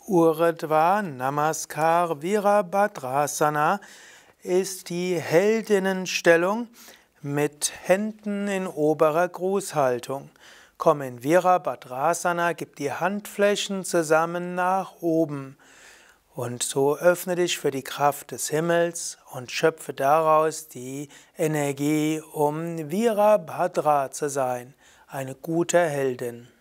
Urdhva Namaskar Virabhadrasana ist die Heldinnenstellung mit Händen in oberer Grußhaltung. Komm in Virabhadrasana, gib die Handflächen zusammen nach oben. Und so öffne dich für die Kraft des Himmels und schöpfe daraus die Energie, um Virabhadra zu sein, eine gute Heldin.